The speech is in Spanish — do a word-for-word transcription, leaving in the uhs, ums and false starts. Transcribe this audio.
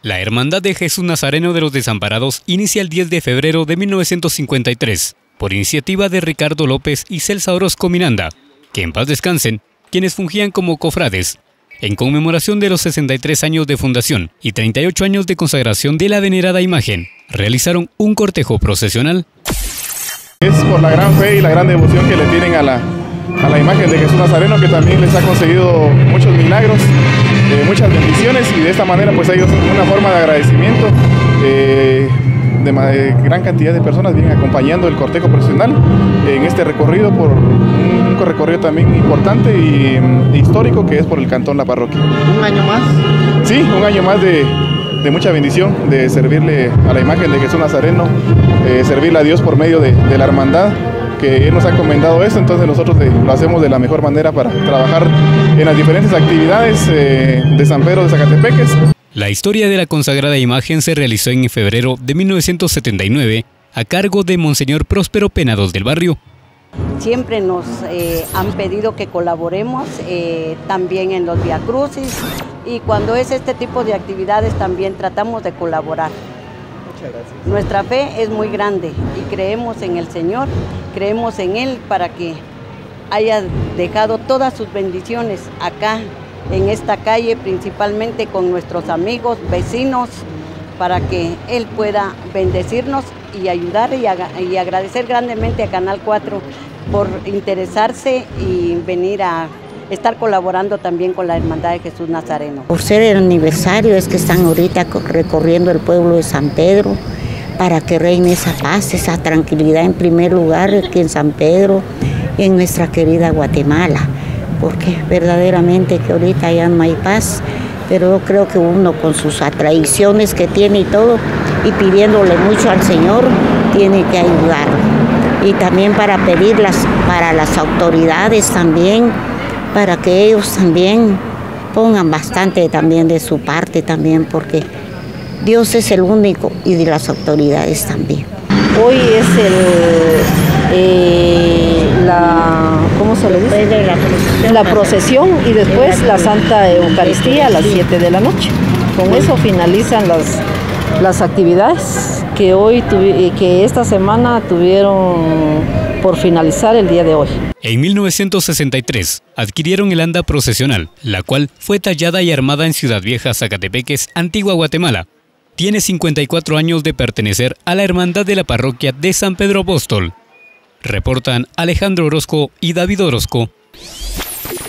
La Hermandad de Jesús Nazareno de los Desamparados inicia el diez de febrero de mil novecientos cincuenta y tres, por iniciativa de Ricardo López y Celsa Orozco Miranda, que en paz descansen, quienes fungían como cofrades, en conmemoración de los sesenta y tres años de fundación y treinta y ocho años de consagración de la venerada imagen. Realizaron un cortejo procesional. Es por la gran fe y la gran devoción que le tienen a la, a la imagen de Jesús Nazareno, que también les ha conseguido muchos milagros, eh, muchas bendiciones, y de esta manera pues ellos, una forma de agradecimiento, eh, de, de gran cantidad de personas vienen acompañando el cortejo procesional en este recorrido, por un, un recorrido también importante y e histórico, que es por el cantón La Parroquia. ¿Un año más? Sí, un año más de, de mucha bendición, de servirle a la imagen de Jesús Nazareno, eh, servirle a Dios por medio de, de la hermandad, que Él nos ha encomendado eso. Entonces nosotros de, lo hacemos de la mejor manera para trabajar en las diferentes actividades eh, de San Pedro de Zacatepeques. La historia de la consagrada imagen se realizó en febrero de mil novecientos setenta y nueve a cargo de Monseñor Próspero Penados del Barrio. Siempre nos eh, han pedido que colaboremos eh, también en los viacrucis, y cuando es este tipo de actividades también tratamos de colaborar. Muchas gracias. Nuestra fe es muy grande y creemos en el Señor, creemos en Él para que haya dejado todas sus bendiciones acá en esta calle, principalmente con nuestros amigos, vecinos, para que Él pueda bendecirnos y ayudar y, y agradecer grandemente a Canal cuatro por interesarse y venir a estar colaborando también con la Hermandad de Jesús Nazareno. Por ser el aniversario es que están ahorita recorriendo el pueblo de San Pedro para que reine esa paz, esa tranquilidad en primer lugar aquí en San Pedro y en nuestra querida Guatemala, porque verdaderamente que ahorita ya no hay paz, pero yo creo que uno con sus tradiciones que tiene y todo, y pidiéndole mucho al Señor, tiene que ayudarlo. Y también para pedirlas para las autoridades también, para que ellos también pongan bastante también de su parte también, porque Dios es el único, y de las autoridades también. Hoy es el, eh, la, ¿cómo se le dice? De la procesión. La procesión y después la Santa Eucaristía a las siete de la noche. Con eso finalizan las, las actividades que hoy que esta semana tuvieron por finalizar el día de hoy. En mil novecientos sesenta y tres adquirieron el anda procesional, la cual fue tallada y armada en Ciudad Vieja, Zacatepeques, Antigua Guatemala. Tiene cincuenta y cuatro años de pertenecer a la Hermandad de la Parroquia de San Pedro Apóstol. Reportan Alejandro Orozco y David Orozco.